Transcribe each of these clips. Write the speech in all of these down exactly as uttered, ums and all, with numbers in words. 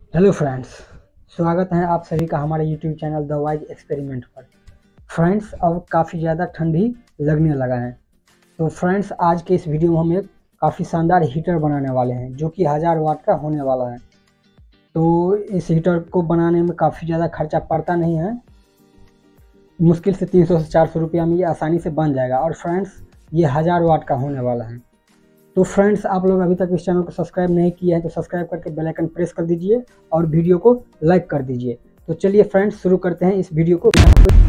Hello friends, स्वागत है आप सभी का हमारे YouTube channel the wise experiment पर। फ्रेंड्स, अब काफ़ी ज़्यादा ठंडी लगने लगा है, तो फ्रेंड्स आज के इस वीडियो में हम एक काफ़ी शानदार हीटर बनाने वाले हैं जो कि हज़ार वाट का होने वाला है। तो इस हीटर को बनाने में काफ़ी ज़्यादा खर्चा पड़ता नहीं है, मुश्किल से तीन सौ से चार सौ रुपया में ये आसानी से बन जाएगा। और फ्रेंड्स ये हज़ार वाट का होने वाला है। तो फ्रेंड्स, आप लोग अभी तक इस चैनल को सब्सक्राइब नहीं किया है तो सब्सक्राइब करके बेल आइकन प्रेस कर दीजिए और वीडियो को लाइक कर दीजिए। तो चलिए फ्रेंड्स शुरू करते हैं इस वीडियो को।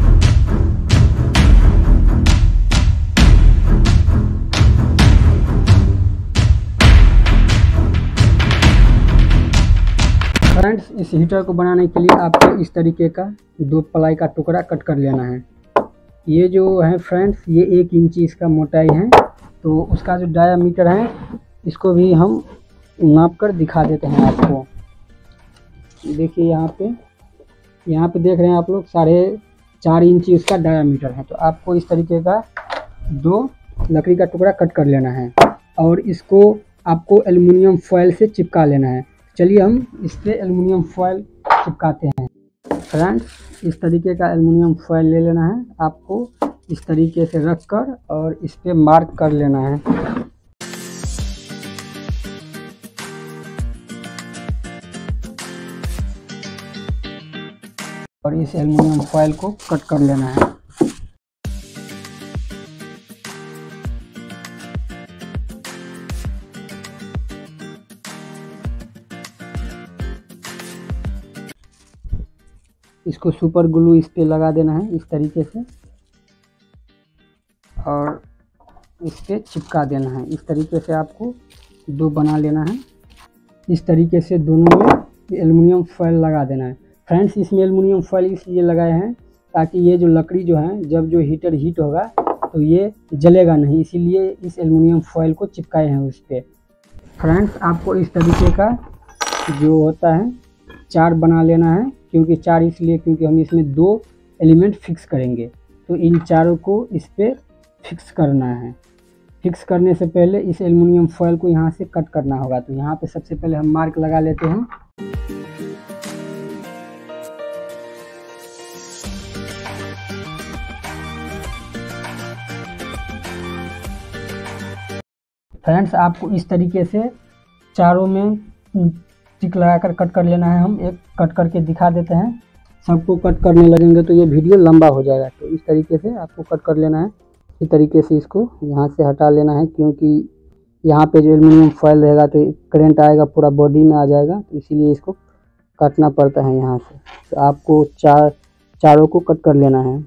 फ्रेंड्स, इस हीटर को बनाने के लिए आपको इस तरीके का दो प्लाई का टुकड़ा कट कर लेना है। ये जो है फ्रेंड्स, ये एक इंची इसका मोटाई है। तो उसका जो डायामीटर है इसको भी हम नाप कर दिखा देते हैं आपको। देखिए यहाँ पे यहाँ पे देख रहे हैं आप लोग, साढ़े चार इंची इसका डायामीटर है। तो आपको इस तरीके का दो लकड़ी का टुकड़ा कट कर लेना है और इसको आपको एल्युमिनियम फॉयल से चिपका लेना है। चलिए हम इस पर एल्युमिनियम फॉयल चिपकाते हैं। फ्रेंड्स, इस तरीके का एल्युमिनियम फॉयल ले लेना है आपको, इस तरीके से रख कर और इस पे मार्क कर लेना है। और इस एल्युमिनियम फॉयल को कट कर लेना है। इसको सुपर ग्लू इस पे लगा देना है इस तरीके से और इस पे चिपका देना है। इस तरीके से आपको दो बना लेना है। इस तरीके से दोनों में एल्युमिनियम फॉयल लगा देना है। फ्रेंड्स, इसमें एल्युमिनियम फॉयल इसलिए लगाए हैं ताकि ये जो लकड़ी जो है, जब जो हीटर हीट होगा तो ये जलेगा नहीं, इसीलिए इस एल्युमिनियम फॉयल को चिपकाए हैं उस पर। फ्रेंड्स, आपको इस तरीके का जो होता है चार बना लेना है। क्योंकि चार इसलिए क्योंकि हम इसमें दो एलिमेंट फिक्स करेंगे, तो इन चारों को इस पर फिक्स करना है। फिक्स करने से पहले इस एल्युमिनियम फॉयल को यहाँ से कट करना होगा। तो यहाँ पे सबसे पहले हम मार्क लगा लेते हैं। फ्रेंड्स, आपको इस तरीके से चारों में टिक लगाकर कट कर लेना है। हम एक कट करके दिखा देते हैं। सबको कट करने लगेंगे तो ये वीडियो लंबा हो जाएगा। तो इस तरीके से आपको कट कर लेना है। इस तरीके से इसको यहाँ से हटा लेना है, क्योंकि यहाँ पे जो एल्युमिनियम फॉयल रहेगा तो करंट आएगा, पूरा बॉडी में आ जाएगा, तो इसीलिए इसको काटना पड़ता है यहाँ से। तो आपको चार चारों को कट कर लेना है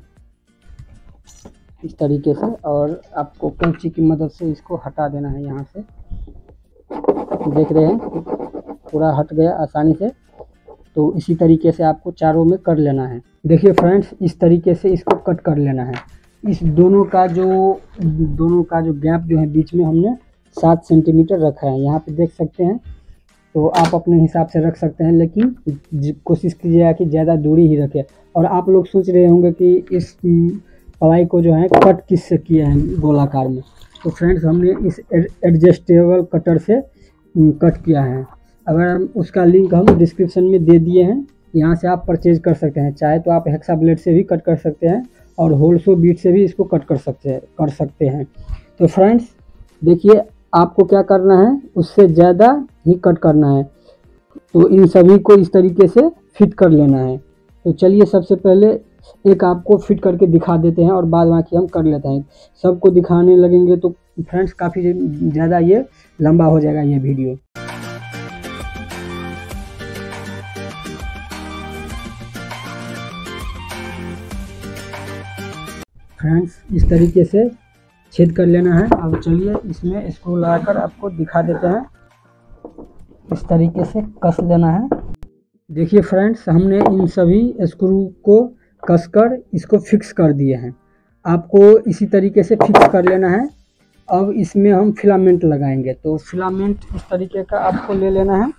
इस तरीके से और आपको कैंची की मदद से इसको हटा देना है। यहाँ से देख रहे हैं पूरा हट गया आसानी से। तो इसी तरीके से आपको चारों में कर लेना है। देखिए फ्रेंड्स, इस तरीके से इसको कट कर लेना है। इस दोनों का जो दोनों का जो गैप जो है बीच में हमने सात सेंटीमीटर रखा है। यहाँ पे देख सकते हैं। तो आप अपने हिसाब से रख सकते हैं, लेकिन कोशिश कीजिएगा कि ज़्यादा दूरी ही रखें। और आप लोग सोच रहे होंगे कि इस प्लाई को जो है कट किससे किए हैं गोलाकार में। तो फ्रेंड्स, हमने इस एडजस्टेबल कटर से कट किया है। अगर उसका लिंक हम डिस्क्रिप्शन में दे दिए हैं, यहाँ से आप परचेज कर सकते हैं। चाहे तो आप हेक्सा ब्लेड से भी कट कर सकते हैं और होल्सो बीट से भी इसको कट कर सकते हैं कर सकते हैं तो फ्रेंड्स, देखिए आपको क्या करना है, उससे ज़्यादा ही कट करना है। तो इन सभी को इस तरीके से फिट कर लेना है। तो चलिए सबसे पहले एक आपको फिट करके दिखा देते हैं और बाद बाकी हम कर लेते हैं। सबको दिखाने लगेंगे तो फ्रेंड्स काफ़ी ज़्यादा ये लंबा हो जाएगा ये वीडियो। फ्रेंड्स, इस तरीके से छेद कर लेना है। अब चलिए इसमें स्क्रू लगाकर आपको दिखा देते हैं। इस तरीके से कस लेना है। देखिए फ्रेंड्स, हमने इन सभी स्क्रू को कसकर इसको फिक्स कर दिए हैं। आपको इसी तरीके से फिक्स कर लेना है। अब इसमें हम फिलामेंट लगाएंगे। तो फिलामेंट इस तरीके का आपको ले लेना है।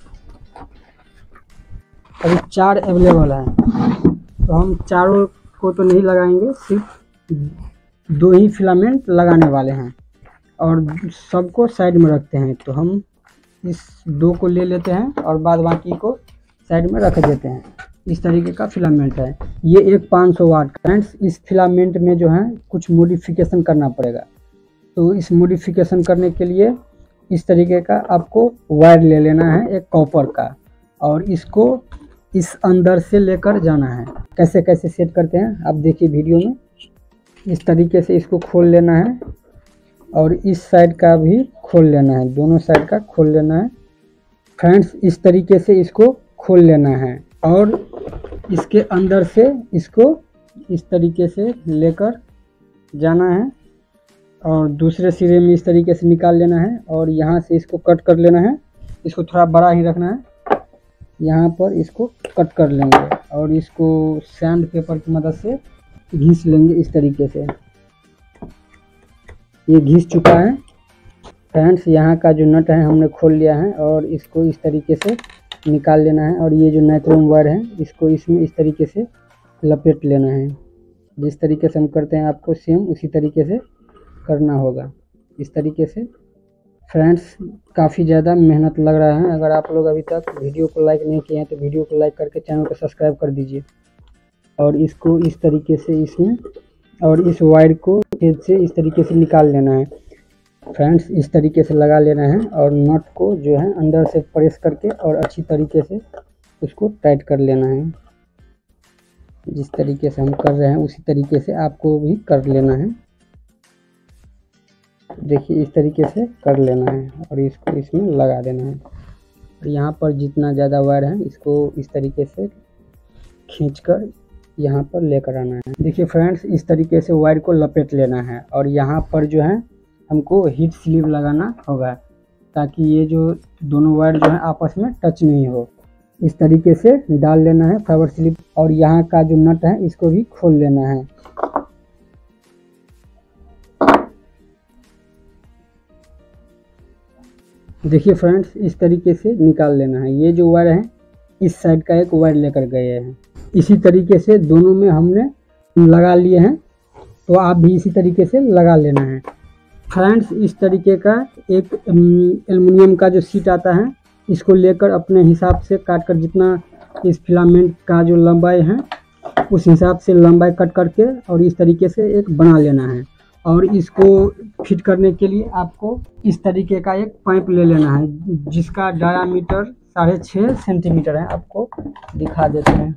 अभी चार अवेलेबल हैं, तो हम चारों को तो नहीं लगाएंगे, सिर्फ दो ही फिलामेंट लगाने वाले हैं और सबको साइड में रखते हैं। तो हम इस दो को ले लेते हैं और बाद बाकी को साइड में रख देते हैं। इस तरीके का फिलामेंट है। ये एक पाँच सौ वाट का। फ्रेंड्स इस फिलामेंट में जो है कुछ मॉडिफिकेशन करना पड़ेगा। तो इस मॉडिफिकेशन करने के लिए इस तरीके का आपको वायर ले लेना है एक कॉपर का, और इसको इस अंदर से लेकर जाना है। कैसे कैसे सेट करते हैं आप देखिए वीडियो में। इस तरीके से इसको खोल लेना है और इस साइड का भी खोल लेना है, दोनों साइड का खोल लेना है। फ्रेंड्स इस तरीके से इसको खोल लेना है और इसके अंदर से इसको इस तरीके से लेकर जाना है और दूसरे सिरे में इस तरीके से निकाल लेना है और यहाँ से इसको कट कर लेना है। इसको थोड़ा बड़ा ही रखना है। यहाँ पर इसको कट कर लेंगे और इसको सैंड पेपर की मदद से घिस लेंगे इस तरीके से। ये घिस चुका है। फ्रेंड्स यहाँ का जो नट है हमने खोल लिया है और इसको इस तरीके से निकाल लेना है और ये जो नाइक्रोम वायर है इसको इसमें इस तरीके से लपेट लेना है। जिस तरीके से हम करते हैं आपको सेम उसी तरीके से करना होगा, इस तरीके से। फ्रेंड्स काफ़ी ज़्यादा मेहनत लग रहा है। अगर आप लोग अभी तक वीडियो को लाइक नहीं किए हैं तो वीडियो को लाइक करके चैनल को सब्सक्राइब कर दीजिए। और इसको इस तरीके से इसमें और इस वायर को छेद से इस तरीके से निकाल लेना है। फ्रेंड्स इस तरीके से लगा लेना है और नट को जो है अंदर से प्रेस करके और अच्छी तरीके से उसको टाइट कर लेना है। जिस तरीके से हम कर रहे हैं उसी तरीके से आपको भी कर लेना है। देखिए इस तरीके से कर लेना है और इसको इसमें लगा देना है। यहाँ पर जितना ज़्यादा वायर है इसको इस तरीके से खींचकर यहाँ पर लेकर आना है। देखिए फ्रेंड्स इस तरीके से वायर को लपेट लेना है और यहाँ पर जो है हमको हीट स्लीव लगाना होगा ताकि ये जो दोनों वायर जो है आपस में टच नहीं हो। इस तरीके से डाल लेना है फाइबर स्लीव और यहाँ का जो नट है इसको भी खोल लेना है। देखिए फ्रेंड्स इस तरीके से निकाल लेना है। ये जो वायर है इस साइड का एक वायर लेकर गए हैं। इसी तरीके से दोनों में हमने लगा लिए हैं, तो आप भी इसी तरीके से लगा लेना है। फ्रेंड्स इस तरीके का एक एल्युमिनियम का जो सीट आता है इसको लेकर अपने हिसाब से काट कर जितना इस फिलामेंट का जो लंबाई है उस हिसाब से लंबाई कट करके और इस तरीके से एक बना लेना है। और इसको फिट करने के लिए आपको इस तरीके का एक पाइप ले लेना है जिसका डायामीटर साढ़े छः सेंटीमीटर है। आपको दिखा देते हैं।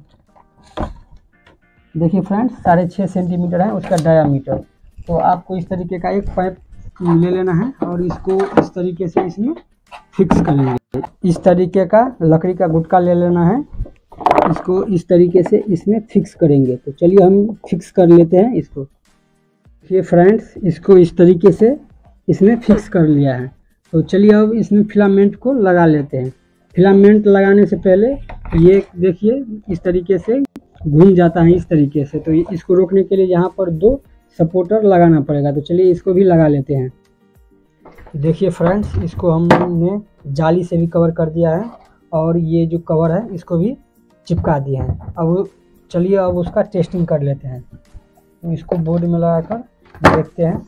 देखिए फ्रेंड्स साढ़े छः सेंटीमीटर है उसका डायामीटर। तो आपको इस तरीके का एक पाइप ले लेना है और इसको इस तरीके से इसमें फिक्स करेंगे। इस तरीके का लकड़ी का गुटका ले लेना है, इसको इस तरीके से इसमें फिक्स करेंगे। तो चलिए हम फिक्स कर लेते हैं इसको। ये फ्रेंड्स इसको इस तरीके से इसमें फिक्स कर लिया है। तो चलिए अब इसमें फिलामेंट को लगा लेते हैं। फिलामेंट लगाने से पहले ये देखिए इस तरीके से घूम जाता है इस तरीके से, तो इसको रोकने के लिए यहाँ पर दो सपोर्टर लगाना पड़ेगा। तो चलिए इसको भी लगा लेते हैं। देखिए फ्रेंड्स इसको हमने जाली से भी कवर कर दिया है और ये जो कवर है इसको भी चिपका दिया है। अब चलिए अब उसका टेस्टिंग कर लेते हैं। तो इसको बोर्ड में लगाकर देखते हैं।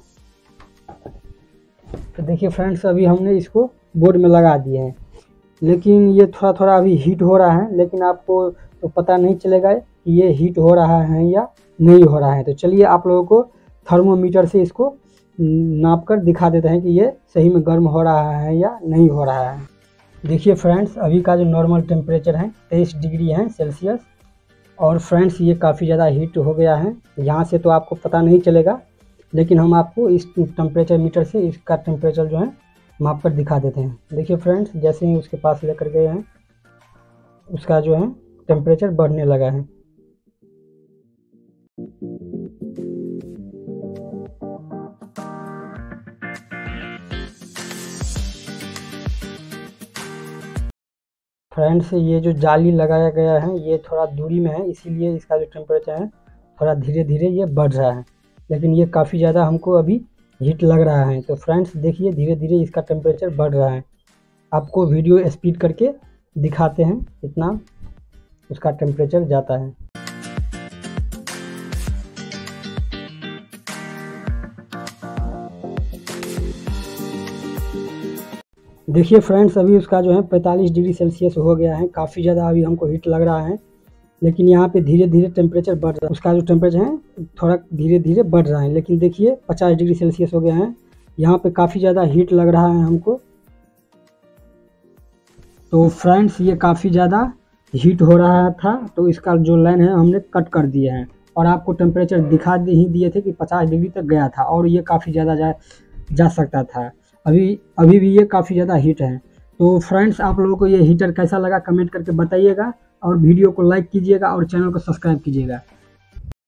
तो देखिए फ्रेंड्स अभी हमने इसको बोर्ड में लगा दिए हैं, लेकिन ये थोड़ा थोड़ा अभी हीट हो रहा है, लेकिन आपको तो पता नहीं चलेगा कि ये हीट हो रहा है या नहीं हो रहा है। तो चलिए आप लोगों को थर्मोमीटर से इसको नाप कर दिखा देते हैं कि ये सही में गर्म हो रहा है या नहीं हो रहा है। देखिए फ्रेंड्स अभी का जो नॉर्मल टेम्परेचर है तेईस डिग्री है सेल्सियस। और फ्रेंड्स ये काफ़ी ज़्यादा हीट हो गया है। यहाँ से तो आपको पता नहीं चलेगा, लेकिन हम आपको इस टेम्परेचर मीटर से इसका टेम्परेचर जो है माप कर दिखा देते हैं। देखिए फ्रेंड्स जैसे ही उसके पास लेकर गए हैं उसका जो है टेम्परेचर बढ़ने लगा है। फ्रेंड्स ये जो जाली लगाया गया है ये थोड़ा दूरी में है, इसीलिए इसका जो टेम्परेचर है थोड़ा धीरे धीरे ये बढ़ रहा है, लेकिन ये काफ़ी ज़्यादा हमको अभी हीट लग रहा है। तो फ्रेंड्स देखिए धीरे धीरे इसका टेम्परेचर बढ़ रहा है। आपको वीडियो स्पीड करके दिखाते हैं कितना उसका टेम्परेचर जाता है। देखिए फ्रेंड्स, अभी उसका जो है पैंतालीस डिग्री सेल्सियस हो गया है, काफ़ी ज़्यादा अभी हमको हीट लग रहा है। लेकिन यहाँ पे धीरे धीरे टेम्परेचर बढ़ रहा है, उसका जो टेम्परेचर है थोड़ा धीरे धीरे बढ़ रहा है। लेकिन देखिए पचास डिग्री सेल्सियस हो गया है, यहाँ पे काफ़ी ज़्यादा हीट लग रहा है हमको। तो फ्रेंड्स ये काफ़ी ज़्यादा हीट हो रहा था, तो इसका जो लाइन है हमने कट कर दिया है और आपको टेम्परेचर दिखा ही दिए थे कि पचास डिग्री तक गया था और ये काफ़ी ज़्यादा जा जा सकता था। अभी अभी भी ये काफ़ी ज़्यादा हीट है। तो फ्रेंड्स, आप लोगों को ये हीटर कैसा लगा कमेंट करके बताइएगा और वीडियो को लाइक कीजिएगा और चैनल को सब्सक्राइब कीजिएगा।